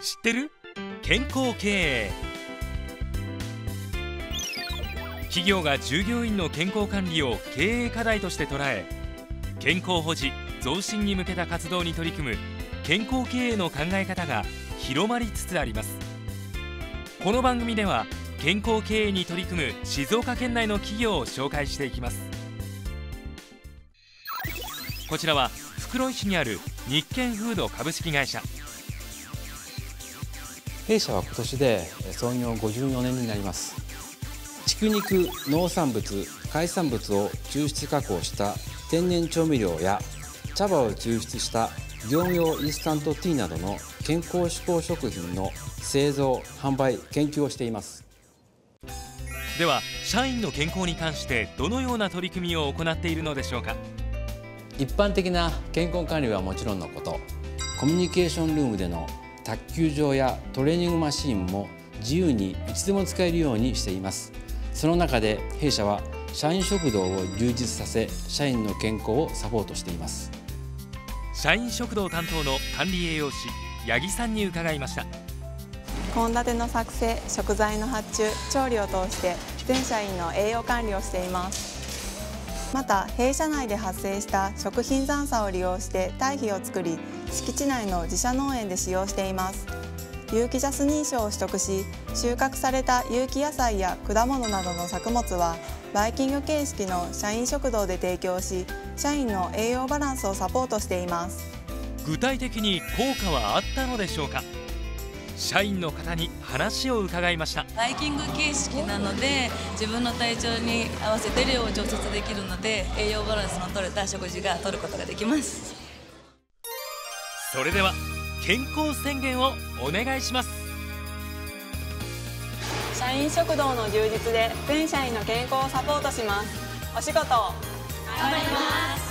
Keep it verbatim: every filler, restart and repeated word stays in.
知ってる？健康経営。企業が従業員の健康管理を経営課題として捉え、健康保持・増進に向けた活動に取り組む健康経営の考え方が広まりつつあります。この番組では健康経営に取り組む静岡県内の企業を紹介していきます。こちらは袋井市にある日健フード株式会社。 弊社は今年で創業ごじゅうよねんになります。畜肉、農産物、海産物を抽出加工した天然調味料や茶葉を抽出した業務用インスタントティーなどの健康志向食品の製造・販売・研究をしています。 では社員の健康に関してどのような取り組みを行っているのでしょうか。 一般的な健康管理はもちろんのこと、コミュニケーションルームでの卓球場やトレーニングマシーンも自由にいつでも使えるようにしています。その中で弊社は社員食堂を充実させ、社員の健康をサポートしています。 社員食堂担当の管理栄養士八木さんに伺いました。 献立の作成、食材の発注、調理を通して全社員の栄養管理をしています。また弊社内で発生した食品残差を利用して堆肥を作り、敷地内の自社農園で使用しています。有機ジャス認証を取得し、収穫された有機野菜や果物などの作物はバイキング形式の社員食堂で提供し、社員の栄養バランスをサポートしています。 具体的に効果はあったのでしょうか。社員の方に話を伺いました。 バイキング形式なので自分の体調に合わせて量を調節できるので、栄養バランスの取れた食事が取ることができます。 それでは健康宣言をお願いします。 社員食堂の充実で全社員の健康をサポートします。お仕事頑張ります。